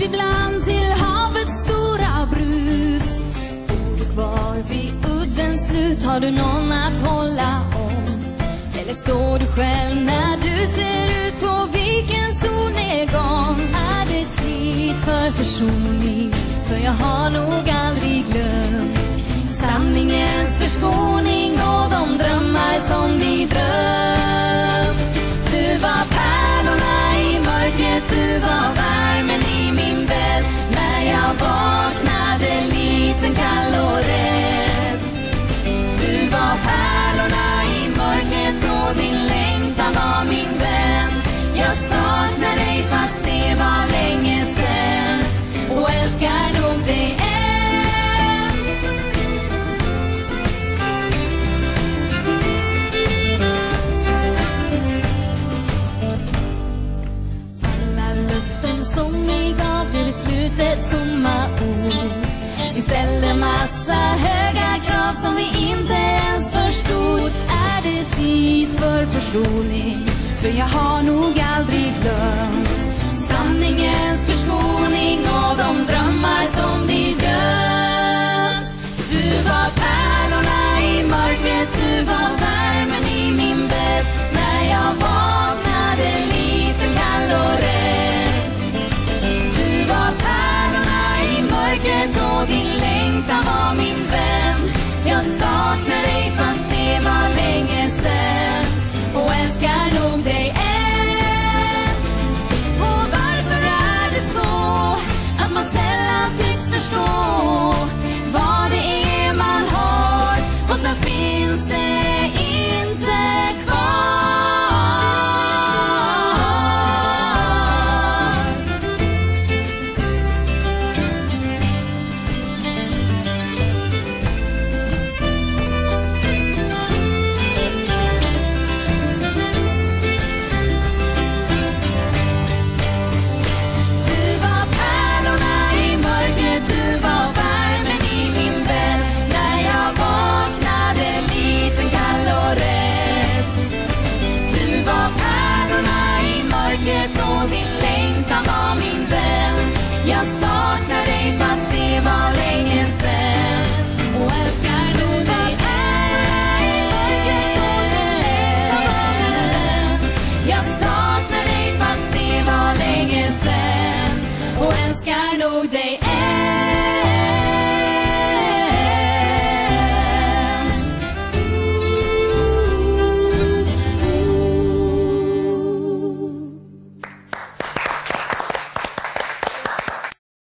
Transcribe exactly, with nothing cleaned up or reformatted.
ibland till havets stora brus. Bor du kvar vid uddens slut? Har du någon att hålla om? Eller står du själv när du ser ut på vilken solnedgång? Är det tid för försoning? För jag har nog aldrig glömt sanningens förskåning och de drömmar som vi drömt. Du var pärlorna i mörkret, du var värmen i min bädd. När jag vaknade liten, kall och rädd. Du var pärlorna i mörkret och din längtan var min vän. Jag saknar dig fast det var länge sen och älskar nog dig än. Som vi gav blev i slutet tomma ord. Vi ställde massa höga krav som vi inte ens förstod. Är det tid för försoning? För jag har nog aldrig glömt sanningens förskoning och de drömmar som vi glömt. Du var pärlorna i mörkret, du var värmen i min bädd. När jag vaknade liten, kall och rädd. Du var pärlorna i mörkret och din längtan var min vän. Jag saknar dig fast det var länge sen och älskar nog dig än. Och varför är det så att man sällan tycks förstå vad det är man har och så finns det inte kvar? Och din längtan var min vän. Jag saknar dig fast det var länge sen och älskar du dig än. Jag saknar dig fast det var länge sen och älskar nog dig än.